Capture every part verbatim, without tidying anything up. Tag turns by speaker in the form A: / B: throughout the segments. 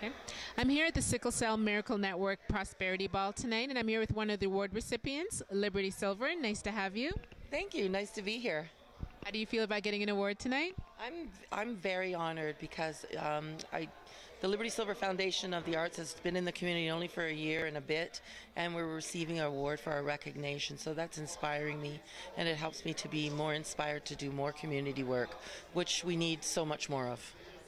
A: Okay. I'm here at the Sickle Cell Miracle Network Prosperity Ball tonight, and I'm here with one of the award recipients, Liberty Silver. Nice to have you.
B: Thank you. Nice to be here.
A: How do you feel about getting an award tonight?
B: I'm I'm very honored because um, I, the Liberty Silver Foundation of the Arts has been in the community only for a year and a bit, and we're receiving an award for our recognition. So that's inspiring me, and it helps me to be more inspired to do more community work, which we need so much more of.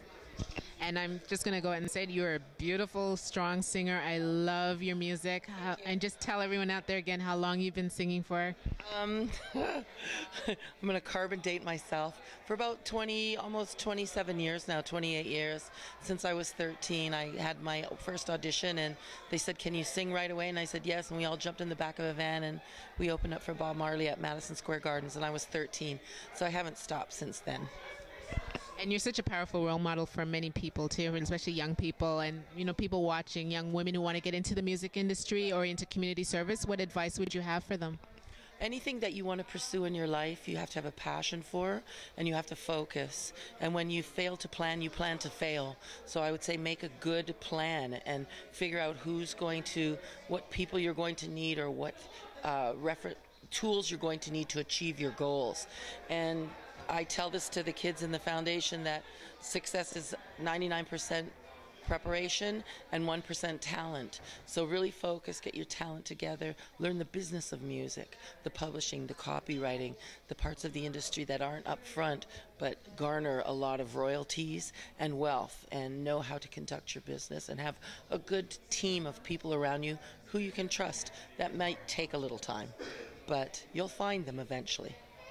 A: And I'm just going to go ahead and say it. You're a beautiful, strong singer. I love your music. How, and just tell everyone out there again how long you've been singing for.
B: Um, I'm going to carbon date myself. For about twenty, almost twenty-seven years now, twenty-eight years. Since I was thirteen, I had my first audition, and they said, "Can you sing right away?" And I said, "Yes." And we all jumped in the back of a van, and we opened up for Bob Marley at Madison Square Gardens, and I was thirteen. So I haven't stopped since then.
A: And you're such a powerful role model for many people too, and especially young people and, you know, people watching, young women who want to get into the music industry or into community service. What advice would you have for them?
B: Anything that you want to pursue in your life, you have to have a passion for, and you have to focus. And when you fail to plan, you plan to fail. So I would say make a good plan and figure out who's going to, what people you're going to need, or what uh, refer- tools you're going to need to achieve your goals. And I tell this to the kids in the foundation that success is ninety-nine percent preparation and one percent talent. So really focus, get your talent together, learn the business of music, the publishing, the copywriting, the parts of the industry that aren't up front but garner a lot of royalties and wealth, and know how to conduct your business and have a good team of people around you who you can trust. That might take a little time, but you'll find them eventually.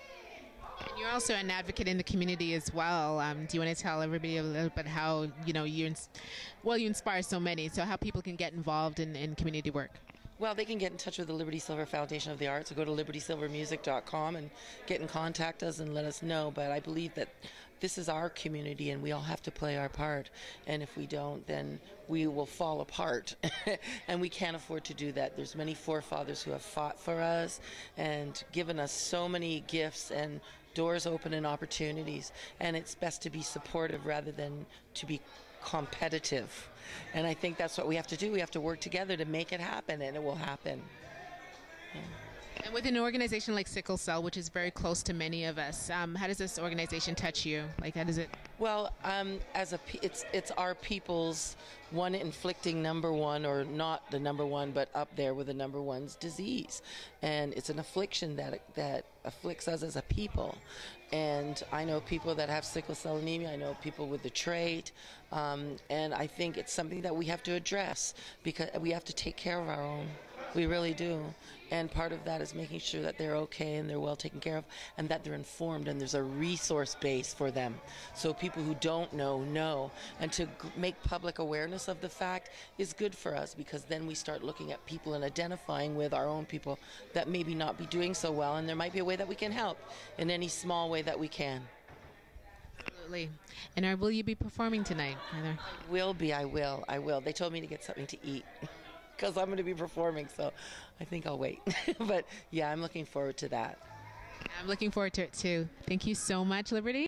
A: And you're also an advocate in the community as well. Um, do you want to tell everybody a little bit how, you know, you, ins- well, you inspire so many, so how people can get involved in, in community work?
B: Well, they can get in touch with the Liberty Silver Foundation of the Arts, or go to liberty silver music dot com and get in contact us and let us know. But I believe that this is our community, and we all have to play our part. And if we don't, then we will fall apart. And we can't afford to do that. There's many forefathers who have fought for us and given us so many gifts and doors open and opportunities. And it's best to be supportive rather than to be competitive. And I think that's what we have to do. We have to work together to make it happen, and it will happen. Yeah.
A: And with an organization like Sickle Cell, which is very close to many of us, um, how does this organization touch you? Like, how does it?
B: Well, um, as a, it's it's our people's one inflicting number one, or not the number one, but up there with the number one's disease, and it's an affliction that that afflicts us as a people. And I know people that have sickle cell anemia. I know people with the trait, um, and I think it's something that we have to address, because we have to take care of our own. We really do. And part of that is making sure that they're okay and they're well taken care of, and that they're informed, and there's a resource base for them. So people who don't know, know. And to g- make public awareness of the fact is good for us, because then we start looking at people and identifying with our own people that maybe not be doing so well, and there might be a way that we can help in any small way that we can.
A: Absolutely. And are, will you be performing tonight? Either?
B: Will be, I will, I will. They told me to get something to eat, because I'm going to be performing, so I think I'll wait. But yeah, I'm looking forward to that.
A: I'm looking forward to it too. Thank you so much, Liberty.